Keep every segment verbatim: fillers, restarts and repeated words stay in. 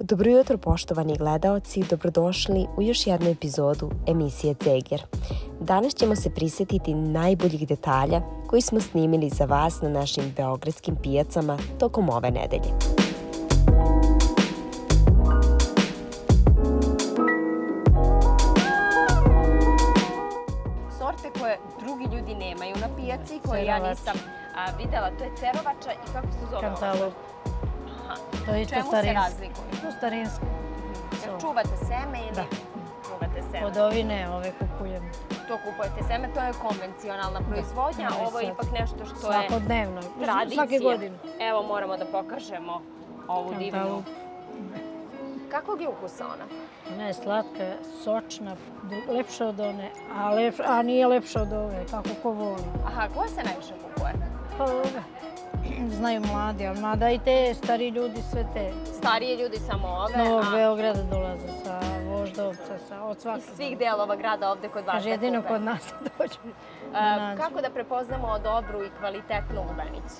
Dobro jutro poštovani gledaoci, dobrodošli u još jednu epizodu emisije Ceger. Danas ćemo se prisjetiti najboljih detalja koji smo snimili za vas na našim beogradskim pijacama tokom ove nedelje. Sorte koje drugi ljudi nemaju na pijaci, koje ja nisam a, videla, to je cerovača i kako se zove? Kantalup. To je isto starinski. Čemu se razlikuje? To starinski. Jer čuvate seme ili? Da. Čuvate seme. Od ovi ne, ove kupujemo. To kupujete seme, to je konvencionalna proizvodnja, da. Ovo je ipak nešto što je svakodnevno, tradicija. Svake godine. Evo moramo da pokažemo ovu divnu. Kakvog je ukusa ona? Ona je slatka, sočna, lepša od one, a, lep, a nije lepša od ove, kako ko voli. Aha, koja se najviše kupuje? Pa ove. Znaju mladi, ali mada i te stari ljudi, sve te. Starije ljudi samo ove? S Novog Beograda dolaze, sa Voždovca, sa od svakog. Iz svih delova grada ovde kod vas da kupe? Jedino kod nas dođu. Kako da prepoznamo dobru i kvalitetnu lubenicu?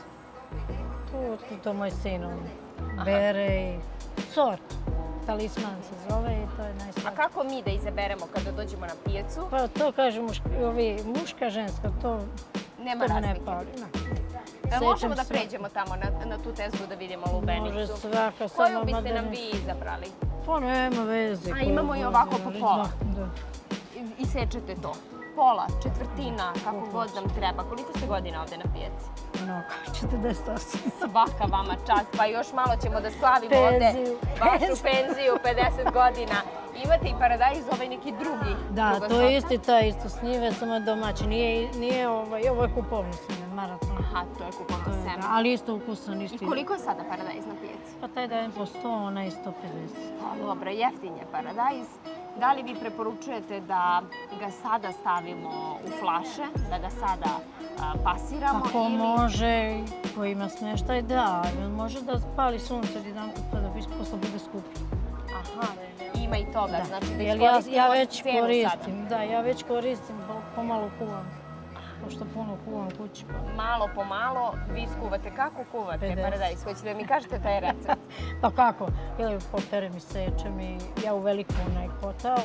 Tu to moj sin, on bere i sort. Talisman se zove i to je najslađe. A kako mi da izaberemo kada dođemo na pijacu? Pa to kaže muška, ženska, to nema razlike. Možemo da sve. Pređemo tamo na, na tu tezgu da vidimo lubenicu? Može svaka. Koju samo biste madene. Nam vi izabrali? Pa nema veze. A imamo i ovako po pola? Da. I, I sečete to? Pola, četvrtina, kako Kako god nam treba. Koliko ste godina ovde na pijaci? Mnogo, četrdeset osam. Svaka vama čast, pa još malo ćemo da slavimo penziju. Ovde vašu penziju, pedeset godina. Imate i paradajz, ovaj neki drugi. Da, to je isti taj isto s njive, samo domaći. Nije, nije ovaj, ovo je kupovno seme, maraton. Aha, to je kupovno seme. Da, ali isto ukusan, isto. I koliko je sada paradajz na pijaci? Pa taj dajem po sto, ona i sto pedeset. Pa dobro, jeftin je paradajz. Da li vi preporučujete da ga sada stavimo u flaše, da ga sada a, pasiramo? Ako ili... može, ko ima smeštaj, da. Može da spali sunce jedan put pa da posle bude skuplje. Aha, ima i toga, da. Znači da iskoristimo ja, ja već cenu koristim, sada. Da, ja već koristim, pomalo kuvam. Pošto puno kuvam kući. Pa. Malo po malo, vi skuvate. Kako kuvate paradajz? Hoćete da mi kažete taj recept? Pa kako? Ja poperem i sečem i ja u veliku onaj kotao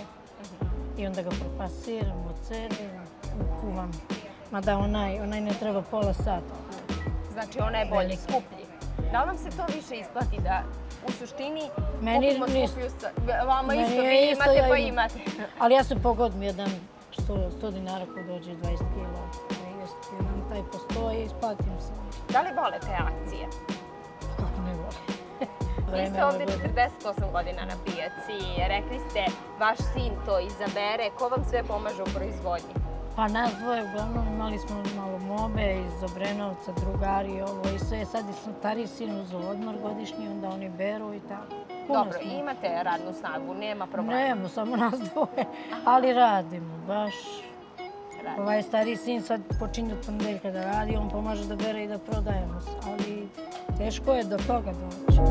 i onda ga propasiram, ocedim, kuvam. Mada onaj, onaj ne treba pola sata. Znači ona je bolji, skuplji. Da li vam se to više isplati da u suštini meni kupimo skuplju sa... Vama isto, vi isto, imate ja pa imam. imate. Ali ja se pogodim jedan sto dinara ko dođe dvadeset kila. Jedan taj postoji i isplatim se. Da li volete akcije? Kako ne vole. Vi ste ovdje četrdeset osam godina na pijaci. Rekli ste, vaš sin to izabere. Ko vam sve pomaže u proizvodnji? Pa nas dvoje, uglavnom imali smo malo mobe iz Obrenovca, drugari i ovo i sve. Sad je stariji sin uz odmor godišnji, onda oni beru i tako. Dobro, imate radnu snagu, nema problema? Nemo, samo nas dvoje, ali radimo, baš. Ovaj stariji sin sad počinje od ponedeljka da radi, on pomaže da bere i da prodajemo se, ali teško je do toga doći.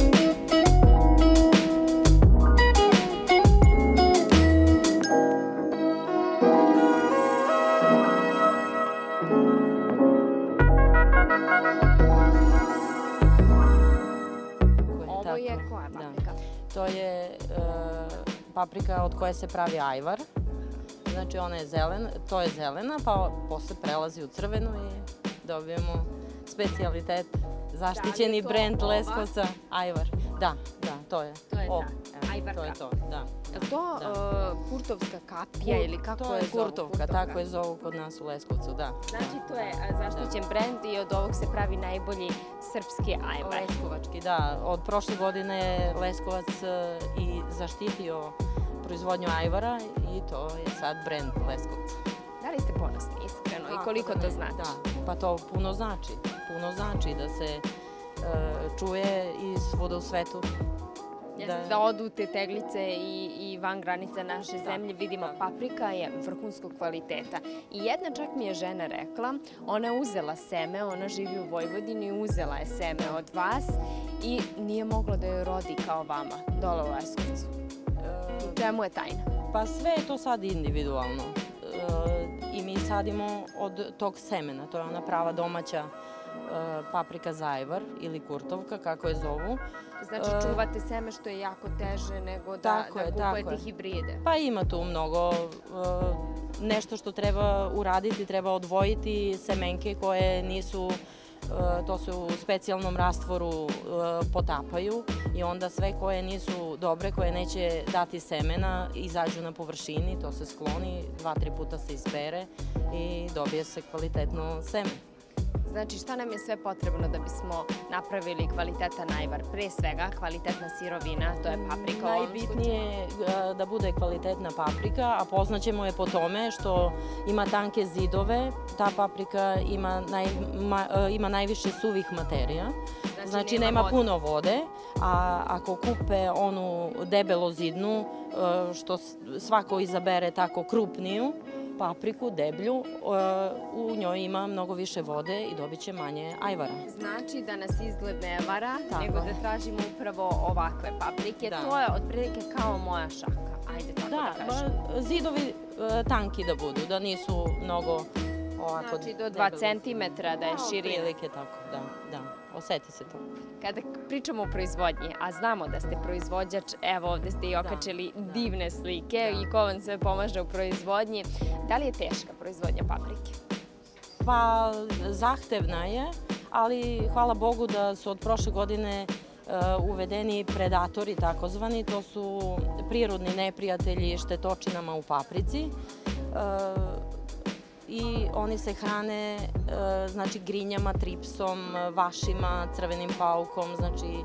Ovo je koja paprika? To je paprika od koje se pravi ajvar. Znači ona je zelena, to je zelena, pa posle prelazi u crvenu i dobijemo specijalitet, zaštićeni brend Leskovca, ajvar. Da, da, to je. To je o, ta, ajvarka. To je to, da. Je li to da. uh, kurtovska kapija ili kako to je zovu? zovu? Kurtovka, tako je zovu kod nas u Leskovcu, da. Znači to je zaštićen da. brend i od ovog se pravi najbolji srpski ajvar. Leskovački, da. Od prošle godine je Leskovac i zaštitio proizvodnju ajvara i to je sad brend Leskovca. Da li ste ponosni iskreno i koliko to znači? Da, pa to puno znači. Puno znači da se uh, čuje i svuda u svetu. Da, da odu te teglice i, i van granica naše zemlje, vidimo paprika je vrhunskog kvaliteta. I jedna čak mi je žena rekla, ona je uzela seme, ona živi u Vojvodini, uzela je seme od vas i nije mogla da joj rodi kao vama, dole u Leskovcu. U čemu je tajna? Pa sve je to sad individualno. I mi sadimo od tog semena, to je ona prava domaća paprika za ajvar ili kurtovka, kako je zovu. Znači čuvate seme što je jako teže nego da kupujete hibride. Pa ima tu mnogo, nešto što treba uraditi, treba odvojiti semenke koje nisu, to se u specijalnom rastvoru potapaju i onda sve koje nisu dobre, koje neće dati semena, izađu na površini, to se skloni, dva, tri puta se ispere i dobije se kvalitetno seme. Znači, šta nam je sve potrebno da bismo napravili kvalitetan ajvar? Pre svega, kvalitetna sirovina, to je paprika. Najbitnije je da bude kvalitetna paprika, a poznaćemo je po tome što ima tanke zidove. Ta paprika ima najviše suvih materija, znači nema puno vode, a ako kupe onu debelozidnu, što svako izabere tako krupniju, papriku, deblju, u njoj ima mnogo više vode i dobit će manje ajvara. Znači da nas izgled ne vara, nego da tražimo upravo ovakve paprike. To je otprilike kao moja šaka, ajde tako da kažem. Da, zidovi tanki da budu, da nisu mnogo ovako... Znači do dva centimetra da je širina. Otprilike tako, da, da, oseti se to. Kada pričamo o proizvodnji, a znamo da ste proizvođač, evo ovde ste i okačili divne slike i ko vam sve pomaže u proizvodnji, da li je teška proizvodnja paprike? Pa zahtevna je, ali hvala Bogu da su od prošle godine uvedeni predatori takozvani, to su prirodni neprijatelji štetočinama u paprici. I oni se hrane, znači, grinjama, tripsom, vašima, crvenim paukom, znači,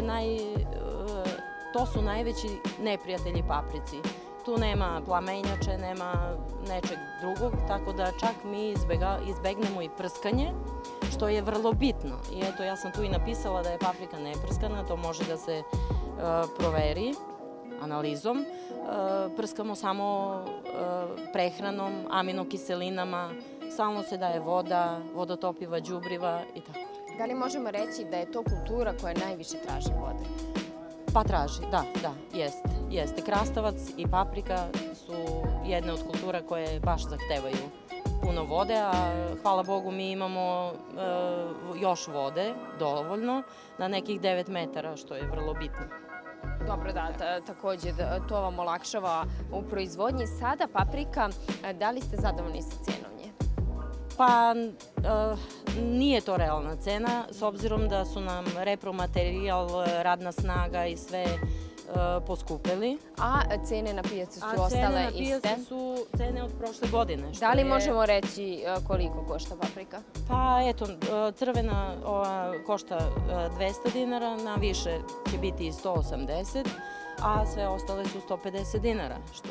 to su najveći neprijatelji paprici. Tu nema plamenjače, nema nečeg drugog, tako da čak mi izbegnemo i prskanje, što je vrlo bitno. I eto, ja sam tu i napisala da je paprika neprskana, to može da se proveri analizom. Prskamo samo prehranom, aminokiselinama, stalno se daje voda, vodotopiva, đubriva i tako. Da li možemo reći da je to kultura koja najviše traži vode? Pa traži, da, da, jeste. Jeste. Krastavac i paprika su jedne od kultura koje baš zahtevaju puno vode, a hvala Bogu mi imamo još vode, dovoljno, na nekih devet metara, što je vrlo bitno. Dobro, da, takođe to vam olakšava u proizvodnji. Sada paprika, da li ste zadovoljni sa cenom nje? Pa nije to realna cena, s obzirom da su nam repromaterijal, radna snaga i sve poskupili. A cene na pijaci su ostale iste? A cene na pijaci su cene od prošle godine. Da li možemo reći koliko košta paprika? Pa eto, crvena košta dvesta dinara, na više će biti i sto osamdeset, a sve ostale su sto pedeset dinara, što...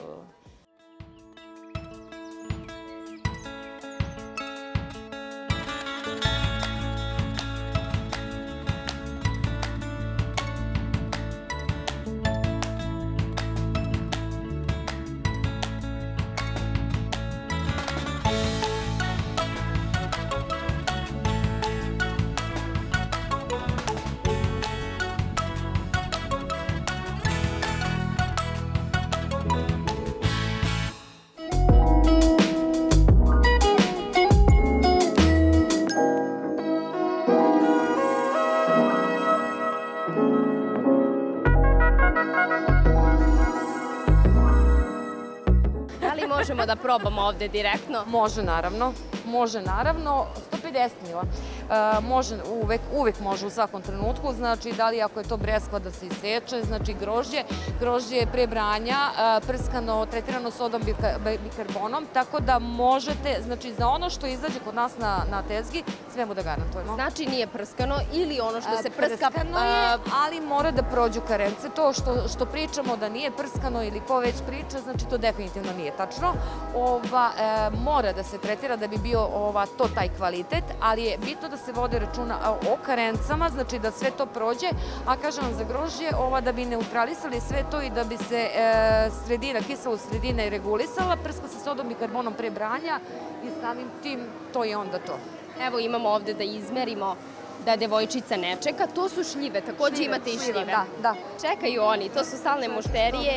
Možemo da probamo ovde direktno? Može, naravno. Može, naravno. sto pedeset mila. Može, uvek može u svakom trenutku. Znači, da li ako je to breskva da se iseče, znači grožđe. Grožđe je pre branja, prskano, tretirano sodom bikarbonom, tako da možete, znači, za ono što izađe kod nas na tezgi, sve mu da garantujemo. Znači, nije prskano ili ono što se prska... Prskano je, ali mora da prođu karence. To što pričamo da nije prskano ili ko već priča, znači, to definitivno nije tačno. Mora da se tretira da bi bio to taj kvalitet, ali je bitno da se vode računa o karencama, znači da sve to prođe, a kažem vam za grožđe, da bi neutralisali sve to i da bi se sredina, kisela sredina i regulisala, prska se sodom bikarbonom pre branja i samim tim to je onda to. Evo imamo ovde da izmerimo da devojčica ne čeka, to su šljive, takođe imate i šljive. Da, da. Čekaju oni, to su stalne mušterije i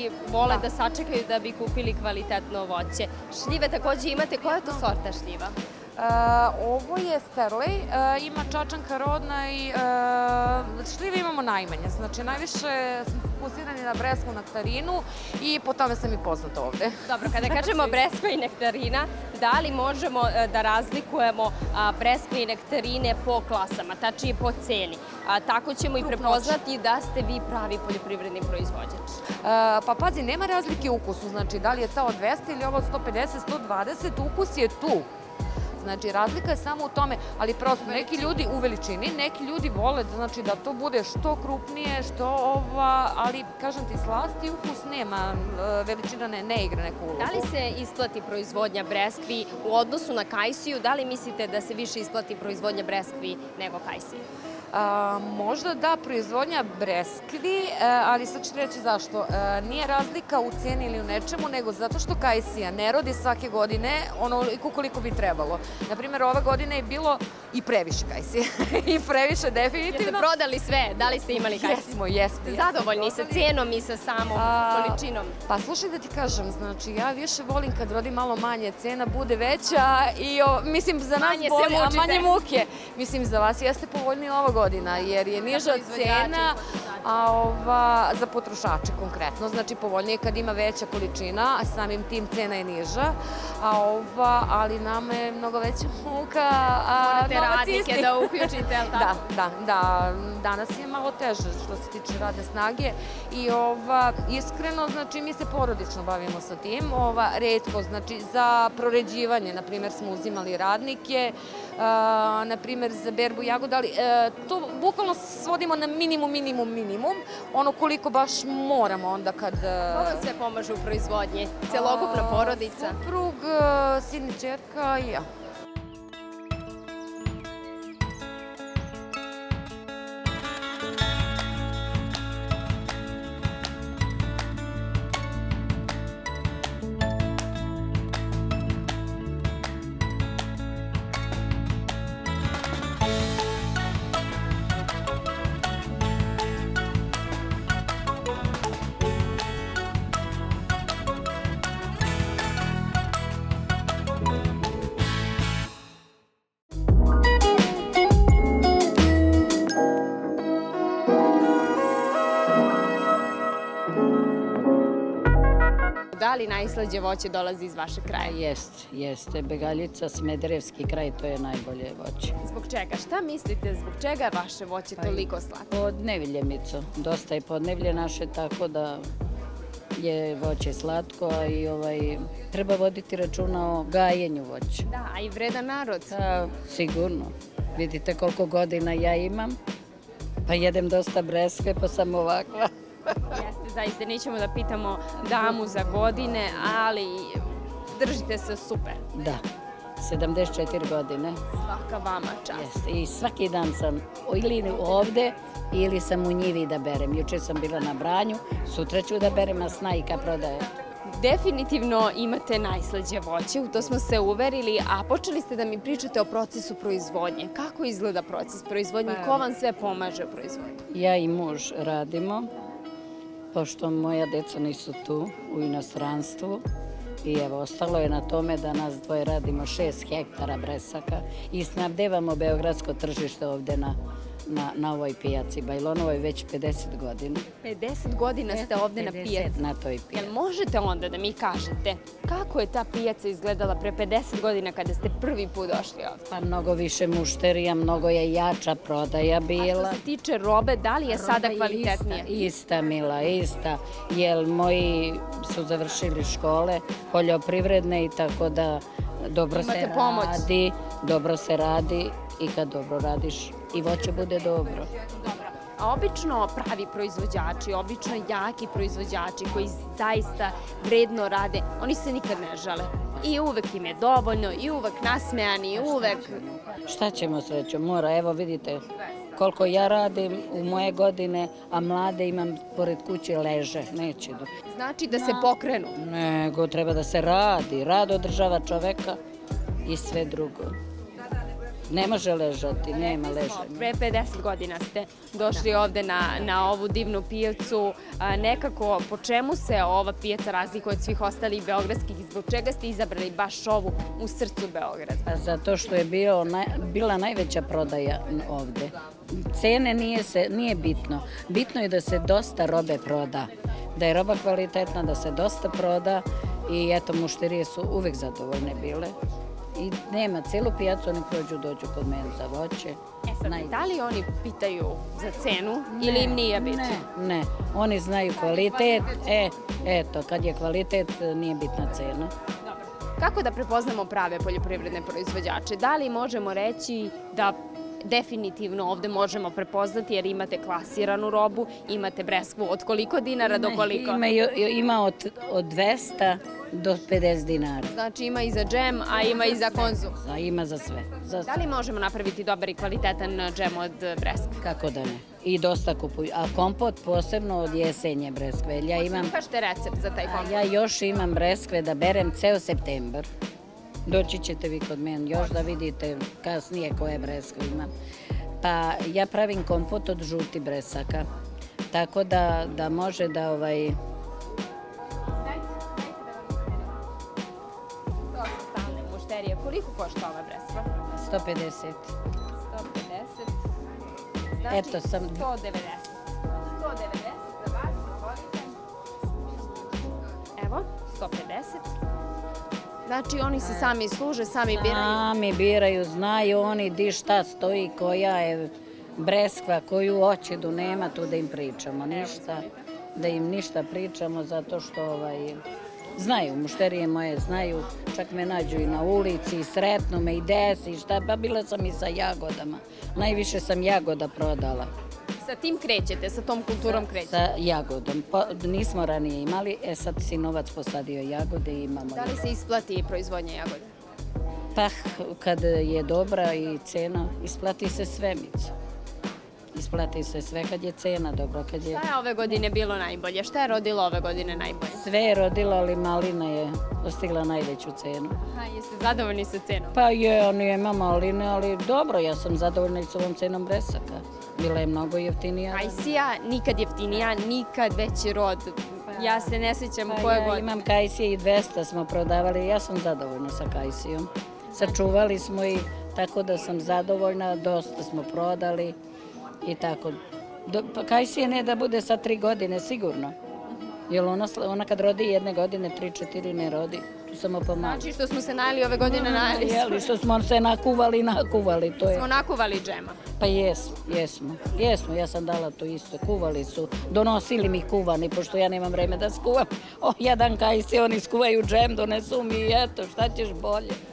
ljudi vole da sačekaju da bi kupili kvalitetno voće. Šljive takođe imate. Koja je to sorta šljiva? Ovo je Sterlej, ima čačanka rodna i šljive imamo najmanje. Znači, najviše smo fokusirani na bresku nektarinu i po tome sam i poznata ovde. Dobro, kada kažemo breska i nektarina, da li možemo da razlikujemo breskve i nektarine po klasama, tačnije po ceni? Tako ćemo i prepoznati da ste vi pravi poljoprivredni proizvođač. Pa pazi, nema razlike u ukusu. Znači, da li je ta od dvesta ili ovo od sto pedeset, sto dvadeset, ukus je tu. Znači, razlika je samo u tome, ali prosto neki ljudi u veličini, neki ljudi vole znači, da to bude što krupnije, što ova, ali kažem ti, slast i ukus nema, veličina ne, ne igra neku ulogu. Da li se isplati proizvodnja breskvi u odnosu na kajsiju? Da li mislite da se više isplati proizvodnja breskvi nego kajsije? A, možda da, proizvodnja breskvi, ali sad ću reći zašto. Nije razlika u ceni ili u nečemu, nego zato što kajsija ne rodi svake godine onoliko koliko bi trebalo. Naprimjer, ove godine je bilo i previše kajsije. I previše, definitivno. Jeste prodali sve? Da li ste imali kajsije? Jesmo, jesmo. Zadovoljni sa cenom i sa samom količinom? Pa slušaj da ti kažem, znači ja više volim kad rodi malo manje, cena bude veća i mislim za nas bolje, a manje muke. Mislim za vas jeste povoljnije ova godina jer je niža cena za potrošače konkretno. Znači povoljnije kad ima veća količina, a samim tim cena je niža, ali nama je mnogo veća muka. Morate radnike da uključite, ali tako? Da, da. Danas je malo teže što se tiče radne snage i iskreno, znači mi se porodično bavimo sa tim. Retko, znači za proređivanje, na primjer, smo uzimali radnike, na primjer za berbu jagoda, ali to bukvalno svodimo na minimum, minimum, minimum, ono koliko baš moramo onda kad... Ko vam sve pomaže u proizvodnji? Celokupna porodica? Suprug, sin i ćerka i ja. Da li najslađe voće dolazi iz vašeg kraja? Jeste, jeste. Begaljica, Smederevski kraj, to je najbolje voće. Zbog čega? Šta mislite, zbog čega je vaše voće toliko slatko? Podnevlje, Mico. Dosta je podnevlje naše, tako da je voće slatko, a i treba voditi računa o gajenju voća. Da, a i vredan narod. Sigurno. Vidite koliko godina ja imam, pa jedem dosta breskve, pa sam ovakva. Jeste, zaista nećemo da pitamo damu za godine, ali držite se super. Da, sedamdeset četiri godine. Svaka vama čast. Jeste, i svaki dan sam ili ovde ili sam u njivi da berem. Juče sam bila na branju, sutra ću da berem, a snajka prodaje. Definitivno imate najslađe voće, u to smo se uverili, a počeli ste da mi pričate o procesu proizvodnje. Kako izgleda proces proizvodnje i ko vam sve pomaže u proizvodnji? Ja i muž radimo, pošto moja deca nisu tu, u inostranstvu. I evo, ostalo je na tome da nas dvoje radimo šest hektara bresaka i snabdevamo beogradsko tržište ovde na ovoj pijaci. Bajlonovoj već pedeset godina. pedeset godina ste ovde na pijaci? Na toj pijaci. Jel možete onda da mi kažete kako je ta pijaca izgledala pre pedeset godina kada ste prvi put došli ovde? Pa mnogo više mušterija, mnogo je jača prodaja bila. A što se tiče robe, da li je sada kvalitetnija? Ista, Mila, ista. Jer moji su završili škole poljoprivredne i tako da dobro se radi, dobro se radi i kad dobro radiš i voće bude dobro. A obično pravi proizvođači, obično jaki proizvođači koji zaista vredno rade, oni se nikad ne žale. I uvek im je dovoljno, i uvek nasmejani, i uvek... Šta ćemo srećo, mora, evo vidite koliko ja radim u moje godine, a mlade imam pored kuće leže, neće. Znači da se pokrenu? Nego, treba da se radi, rad održava čoveka i sve drugo. Ne može ležati, nema ležanja. Pre pedeset godina ste došli ovde na ovu divnu pijacu. Nekako, po čemu se ova pijaca razlikuje od svih ostalih beogradskih i zbog čega ste izabrali baš ovu u srcu Beograda? Zato što je bila najveća prodaja ovde. Cene nije bitno. Bitno je da se dosta robe proda. Da je roba kvalitetna, da se dosta proda i eto, mušterije su uvek zadovoljne bile. I nema, celu pijacu oni prođu, dođu kod mene za voće. E sad, da li oni pitaju za cenu ili im nije bitno? Ne, ne. Oni znaju kvalitet. E, eto, kad je kvalitet, nije bitna cena. Kako da prepoznamo prave poljoprivredne proizvođače? Da li možemo reći da definitivno ovde možemo prepoznati jer imate klasiranu robu, imate breskvu od koliko dinara do koliko? Ima od dvesta do pedeset dinara. Znači ima i za džem, a ima i za konzum? Ima za sve. Da li možemo napraviti dobar i kvalitetan džem od breskve? Kako da ne. I dosta kupuju. A kompot posebno od jesenje breskve. Kažete recept za taj kompot? Ja još imam breskve da berem ceo septembar. Doći ćete vi kod mene još da vidite kasnije koje breskve imam. Pa ja pravim kompot od žuti bresaka. Tako da može da ovaj... Koliko košta ova breskva? sto pedeset. sto pedeset. Znači sto devedeset. sto devedeset za vas, izvolite. Evo, sto pedeset. Znači oni se sami služe, sami biraju? Sami biraju, znaju oni di šta stoji, koja je breskva, koju hoćedu, nema tu da im pričamo ništa. Da im ništa pričamo zato što ovaj... Znaju, mušterije moje znaju, čak me nađu i na ulici, sretnu me i desi, šta, pa bila sam i sa jagodama. Najviše sam jagoda prodala. Sa tim krećete, sa tom kulturom krećete? Sa jagodom. Nismo ranije imali, e sad sinovac posadio jagode i imamo. Da li se isplati proizvodnja jagode? Pa, kad je dobra i cena, isplati se svemicu. Isplati se sve kad je cena dobra. Šta je ove godine bilo najbolje? Šta je rodilo ove godine najbolje? Sve je rodilo, ali malina je dostigla najveću cenu. Aha, jeste zadovoljni sa cenom? Pa je, on je ima maline, ali dobro, ja sam zadovoljna i s ovom cenom bresaka. Bila je mnogo jeftinija. Kajsija nikad jeftinija, nikad veći rod. Ja se ne sjećam koje godine. Ja imam kajsije i dvesta smo prodavali, ja sam zadovoljna sa kajsijom. Sačuvali smo i tako da sam zadovoljna, dosta smo prodali. I tako. Kajsije ne da bude sa tri godine, sigurno. Jer ona kad rodi jedne godine, tri, četiri ne rodi. Tu samo pomalo. Znači što smo se najeli ove godine, najeli smo. Jeli, što smo se nakuvali, nakuvali. Smo nakuvali džema. Pa jesmo, jesmo. Jesmo, ja sam dala to isto. Kuvali su, donosili mi kuvani, pošto ja nemam vreme da skuvam. O, jedan kajsije, oni skuvaju džem, donesu mi i eto, šta ćeš bolje.